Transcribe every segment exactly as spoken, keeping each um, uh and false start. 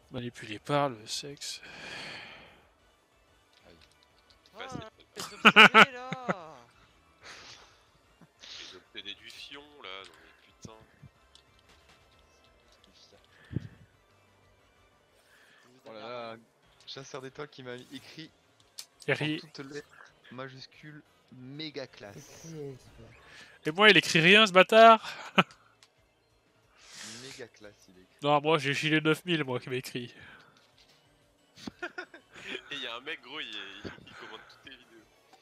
Manipulé par le sexe. Ah, Facile. les obsédés, là. Les obsédés du fion là, non mais putain. Oh là là, chasseur d'étoiles qui m'a écrit Et, en ri- toutes lettres majuscules méga classe. Et moi, il écrit rien, ce bâtard. Méga classe, il écrit. Non, moi, j'ai filé neuf mille, moi, qui m'a écrit. Et il y a un mec gros, il, il, il commande toutes tes vidéos.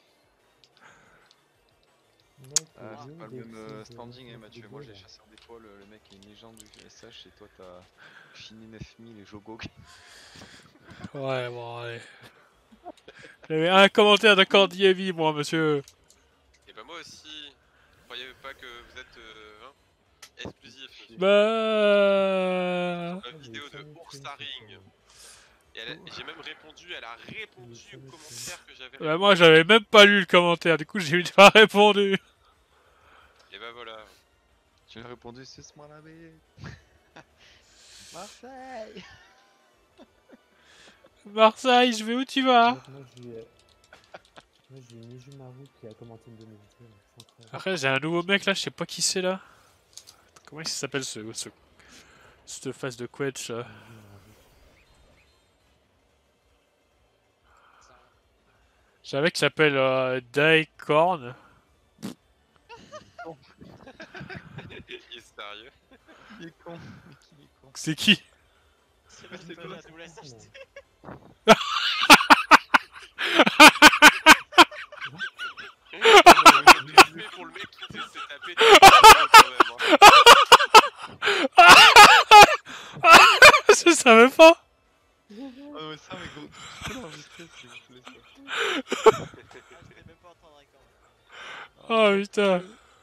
Ah, c'est pas le même euh, standing, hein, Mathieu. Moi j'ai chasseur d'étoiles, le mec est une légende du S H et toi t'as fini neuf mille et Jogo. Ouais, bon, allez. J'avais un commentaire de Cordy Heavy, moi, monsieur. Et bah moi aussi, croyez pas que vous êtes euh, hein, exclusif. monsieur. Bah... La vidéo de Oursaring. Et elle a- j'ai même répondu, elle a répondu au commentaire que j'avais. Bah, moi, j'avais même pas lu le commentaire, du coup, j'ai pas répondu. Et bah voilà. Tu as répondu, c'est ce moi la bête. Marseille. Marseille, je vais où tu vas? Moi j'ai euh, moi, j'ai Niju Maru qui a commenté une de mes vidéos, donc c'est incroyable. Après, j'ai un nouveau mec là, je sais pas qui c'est là. Comment il s'appelle ce, ce. Cette face de Quetch là? Niju Maru. J'ai un mec qui s'appelle euh, Daikorn. Il est sérieux. Il est con, mais qu'il est con. C'est qui? C'est pas c'est de quoi, la nous laisse acheter. Mais pour le mec qui s'est tapé des vidéos quand même. Hein. Je savais pas. Ah ouais, ça, mais gros, tu peux l'enregistrer s'il vous plaît. Ça. Ah, je vais même pas entendre quand même. Oh putain.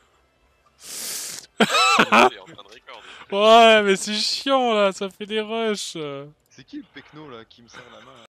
Il est en train de record. Ouais, mais c'est chiant là, ça fait des rushs. C'est qui le pecno là qui me serre la main?